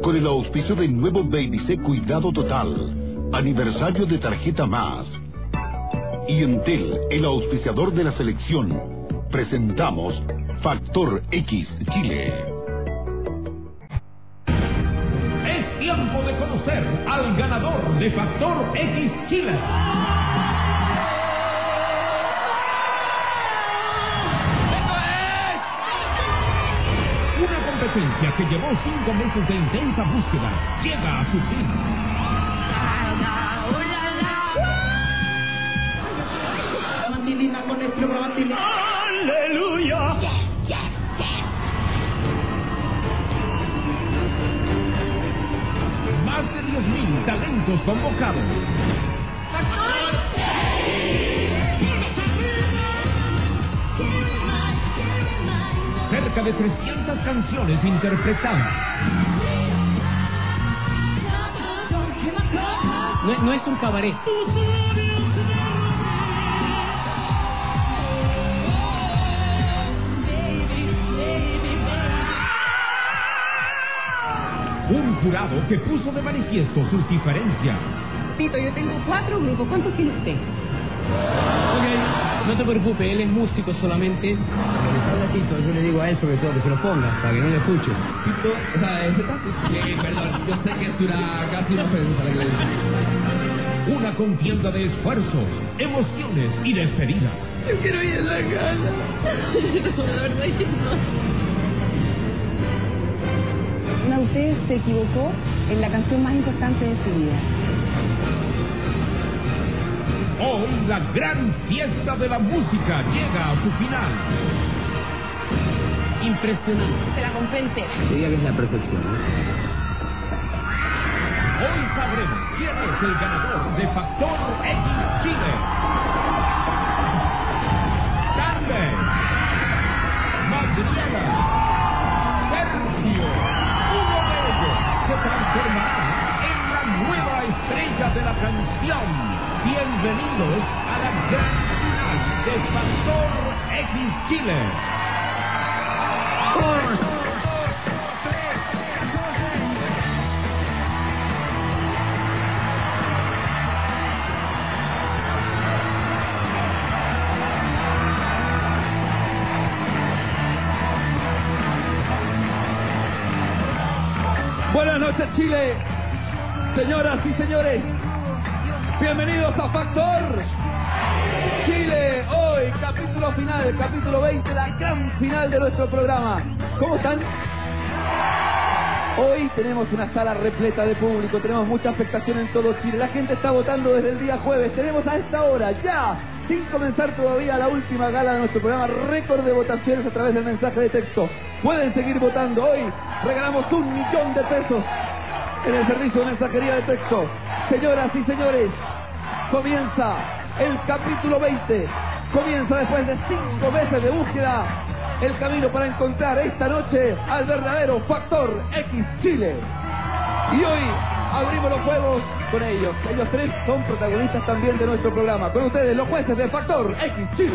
Con el auspicio de Nuevo Baby C Cuidado Total, aniversario de Tarjeta Más, y Entel, el auspiciador de la selección, presentamos Factor X Chile. Es tiempo de conocer al ganador de Factor X Chile. Una competencia que llevó 5 meses de intensa búsqueda llega a su fin. Con nuestro Matilina. ¡Aleluya! Más de 10.000 talentos convocados. Cerca de 300 canciones interpretadas. No es un cabaret. Un jurado que puso de manifiesto sus diferencias. Tito, yo tengo 4 grupos. ¿Cuántos tiene usted? Ok, no te preocupes, él es músico solamente. Tito, yo le digo a él sobre todo que se lo ponga, para que no lo escuche. Tito, o sea, ese perdón, yo sé que es casi una ofensa la que le digo. Una contienda de esfuerzos, emociones y despedidas. Yo quiero ir a la casa. No, la verdad es que no. Usted se equivocó en la canción más importante de su vida. Hoy la gran fiesta de la música llega a su final. Impresionante. Se la compré entera. Diría que es la perfección, Hoy sabremos quién es el ganador de Factor X Chile. Carmen, Madriana, Sergio. Se transformará en la nueva estrella de la canción. Bienvenidos a la gran final de Factor X Chile. Buenas noches, Chile. Señoras y señores, bienvenidos a Factor Chile. Hoy, capítulo final, capítulo 20, la gran final de nuestro programa. ¿Cómo están? Hoy tenemos una sala repleta de público, tenemos mucha expectación en todo Chile. La gente está votando desde el día jueves. Tenemos a esta hora, ya, sin comenzar todavía la última gala de nuestro programa, récord de votaciones a través del mensaje de texto. Pueden seguir votando. Hoy regalamos 1 millón de pesos en el servicio de mensajería de texto. Señoras y señores, comienza el capítulo 20. Comienza después de 5 meses de búsqueda el camino para encontrar esta noche al verdadero Factor X Chile. Y hoy abrimos los juegos con ellos. Ellos 3 son protagonistas también de nuestro programa. Con ustedes, los jueces de Factor X Chile.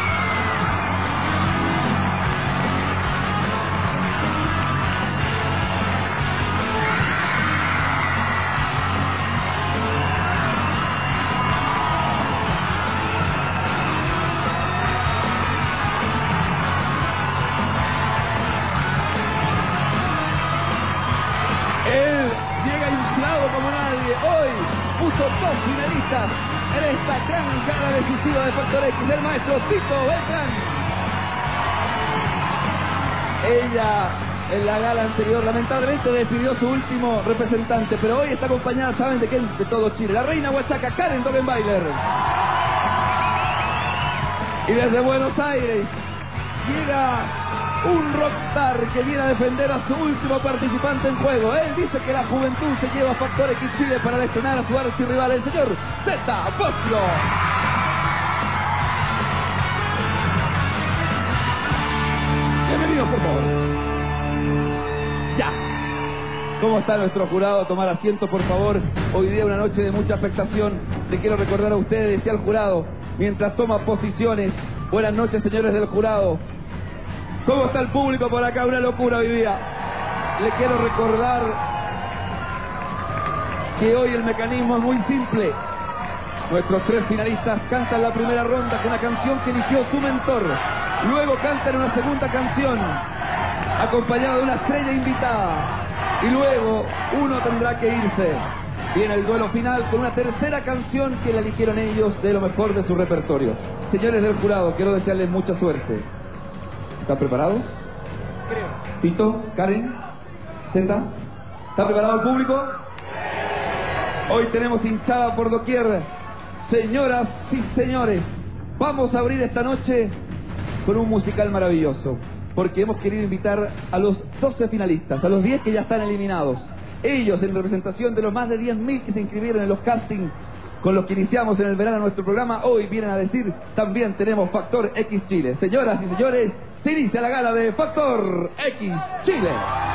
En esta gran gala decisiva de Factor X, el maestro Tito Beltrán. Ella, en la gala anterior, lamentablemente despidió su último representante, pero hoy está acompañada, ¿saben de quién? De todo Chile. La reina huachaca, Karen Dogenbailer. Y desde Buenos Aires llega un rockstar que viene a defender a su último participante en juego. Él dice que la juventud se lleva a Factor X Chile para destronar a su archirrival, el señor Zeta Bosco. Bienvenidos, por favor. Ya. ¿Cómo está nuestro jurado? Tomar asiento, por favor. Hoy día una noche de mucha expectación. Le quiero recordar a ustedes y al jurado, mientras toma posiciones. Buenas noches, señores del jurado. ¿Cómo está el público por acá? Una locura hoy día. Le quiero recordar que hoy el mecanismo es muy simple. Nuestros tres finalistas cantan la primera ronda con la canción que eligió su mentor. Luego cantan una segunda canción, acompañado de una estrella invitada. Y luego uno tendrá que irse. Viene el duelo final con una tercera canción que la eligieron ellos de lo mejor de su repertorio. Señores del jurado, quiero desearles mucha suerte. ¿Están preparados? Creo. Tito, Karen, Zeta, ¿está preparado el público? Hoy tenemos hinchada por doquier. Señoras y señores, vamos a abrir esta noche con un musical maravilloso, porque hemos querido invitar a los 12 finalistas, a los 10 que ya están eliminados. Ellos, en representación de los más de 10.000 que se inscribieron en los castings con los que iniciamos en el verano nuestro programa, hoy vienen a decir, también tenemos Factor X Chile. Señoras y señores, se inicia la gala de Factor X Chile.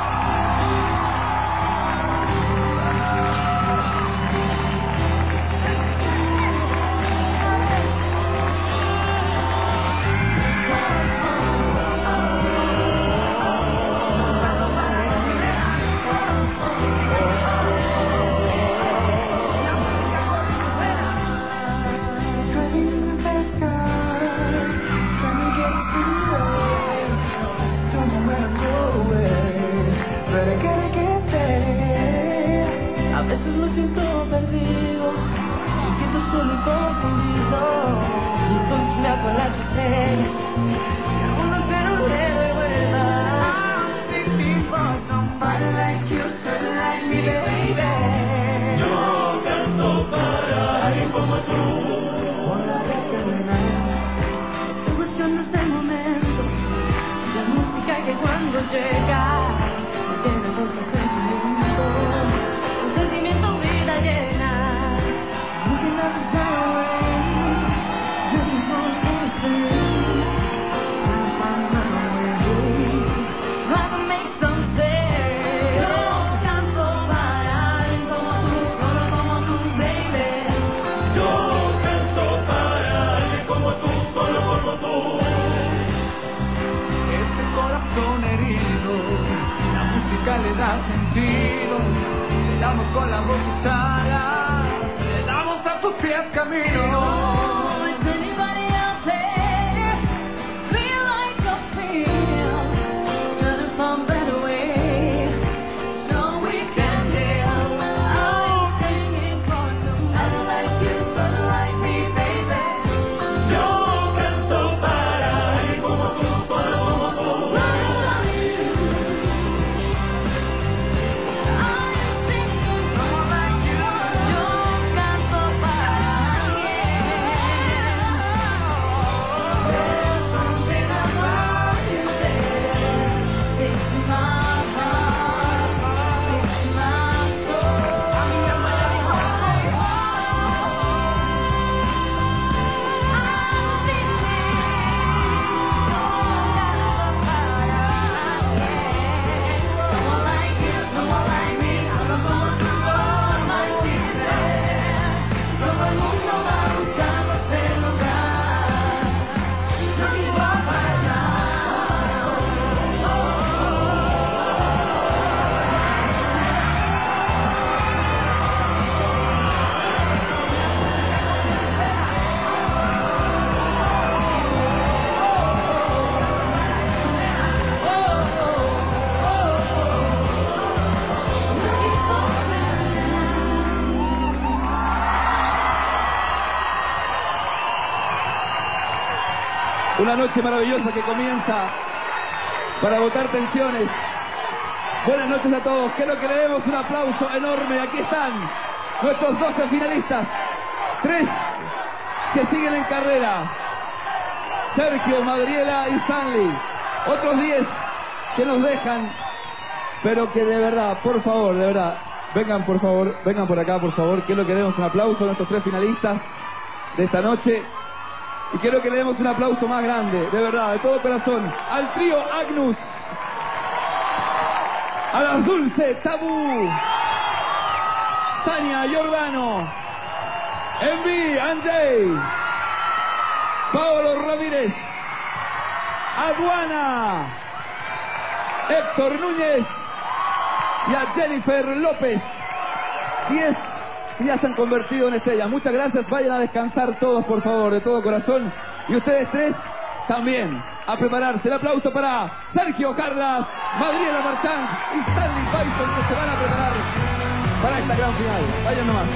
Le da sentido, le damos con la voz usada, le damos a tus pies camino. Una noche maravillosa que comienza para agotar tensiones. Buenas noches a todos. Quiero que le demos un aplauso enorme. Aquí están nuestros 12 finalistas. 3 que siguen en carrera. Sergio, Madriela y Stanley. Otros 10 que nos dejan. Pero que de verdad, por favor, de verdad, vengan por favor, vengan por acá por favor. Quiero que le demos un aplauso a nuestros 3 finalistas de esta noche. Y quiero que le demos un aplauso más grande, de verdad, de todo corazón, al trío Agnus, a las Dulce, Tabú, Tania, Giordano, Envy, Andrei, Paolo Ramírez, Aduana, Héctor Núñez y a Jennifer López. 10 y ya se han convertido en estrellas. Muchas gracias, vayan a descansar todos, por favor, de todo corazón. Y ustedes tres también, a prepararse. El aplauso para Sergio Carlas, Madriela Marchand y Stanley Bison, que se van a preparar para esta gran final. Vayan nomás.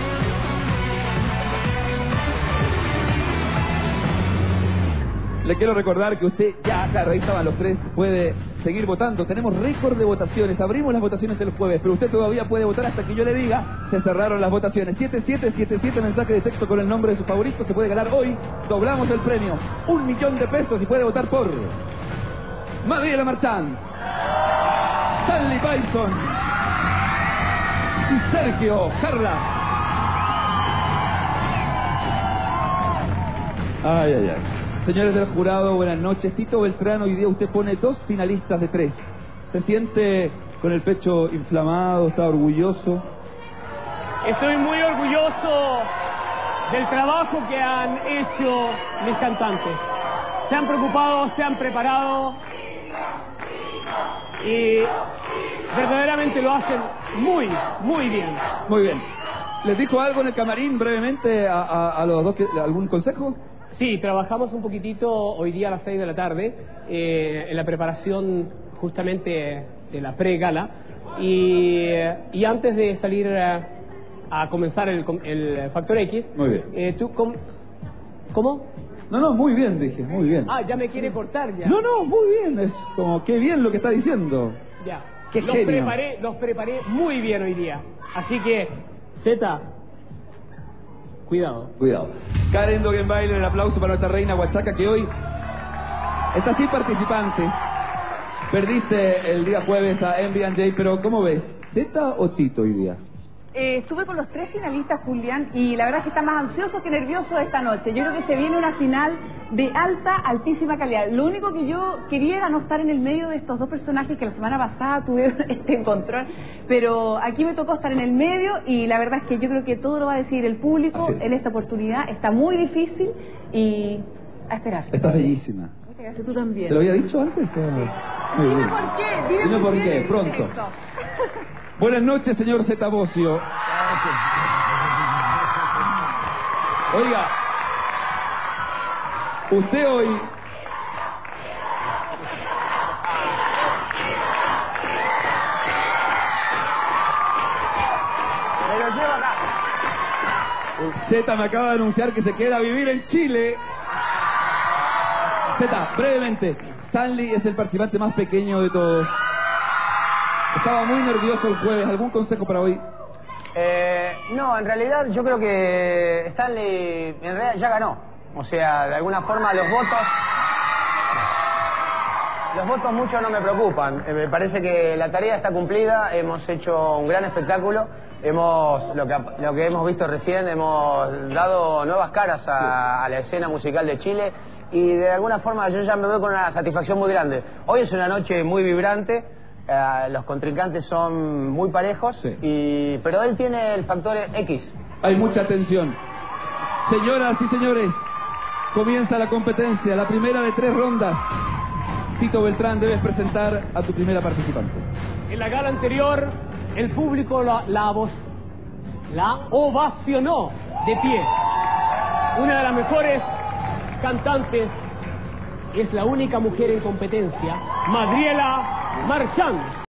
Le quiero recordar que usted ya, claro, ahí estaban los tres, puede seguir votando. Tenemos récord de votaciones, abrimos las votaciones el jueves, pero usted todavía puede votar hasta que yo le diga. Se cerraron las votaciones. 7777 mensaje de texto con el nombre de su favorito. Se puede ganar hoy, doblamos el premio, 1 millón de pesos, y puede votar por Madriela Marchand, Stanley Bison y Sergio Carlas. Ay, ay, ay. Señores del jurado, buenas noches. Tito Beltrán, hoy día usted pone 2 finalistas de 3. ¿Se siente con el pecho inflamado? ¿Está orgulloso? Estoy muy orgulloso del trabajo que han hecho mis cantantes. Se han preocupado, se han preparado y verdaderamente lo hacen muy, muy bien. Muy bien. ¿Les dijo algo en el camarín brevemente a los dos? ¿Algún consejo? Sí, trabajamos un poquitito hoy día a las 6 de la tarde en la preparación justamente de la pre-gala y antes de salir a comenzar el Factor X. Muy bien. ¿Cómo? No, muy bien, dije, muy bien. Ah, ya me quiere cortar ya. No, muy bien, es como, qué bien lo que está diciendo. Ya. Qué genio. Los preparé muy bien hoy día. Así que, Zeta, cuidado. Cuidado. Karen Dogenbailer, el aplauso para nuestra reina Huachaca, que hoy está sin participantes. Perdiste el día jueves a MB&J, pero ¿cómo ves? ¿Zeta o Tito hoy día? Estuve con los 3 finalistas, Julián, y la verdad es que está más ansioso que nervioso esta noche. Yo creo que se viene una final de altísima calidad. Lo único que yo quería era no estar en el medio de estos 2 personajes que la semana pasada tuvieron este encontrón, pero aquí me tocó estar en el medio y la verdad es que yo creo que todo lo va a decidir el público en esta oportunidad. Está muy difícil y a esperar. Estás bellísima. Muchas gracias, tú también. ¿Te lo había dicho antes? Dime por qué, dime por qué, pronto. Buenas noches, señor Zeta Bosio. Oiga, usted hoy... Zeta me acaba de anunciar que se queda a vivir en Chile. Zeta, brevemente, Stanley es el participante más pequeño de todos. Estaba muy nervioso el jueves. ¿Algún consejo para hoy? No, en realidad yo creo que Stanley en realidad ya ganó. O sea, de alguna forma los votos mucho no me preocupan. Me parece que la tarea está cumplida. Hemos hecho un gran espectáculo. Lo que hemos visto recién, hemos dado nuevas caras a la escena musical de Chile. Y de alguna forma yo ya me veo con una satisfacción muy grande. Hoy es una noche muy vibrante. Los contrincantes son muy parejos, sí. Pero él tiene el factor X. Hay mucha tensión. Señoras y señores, comienza la competencia, la primera de 3 rondas. Tito Beltrán, debes presentar a tu primera participante. En la gala anterior, el público la ovacionó de pie. Una de las mejores cantantes, es la única mujer en competencia, Madriela Marchand.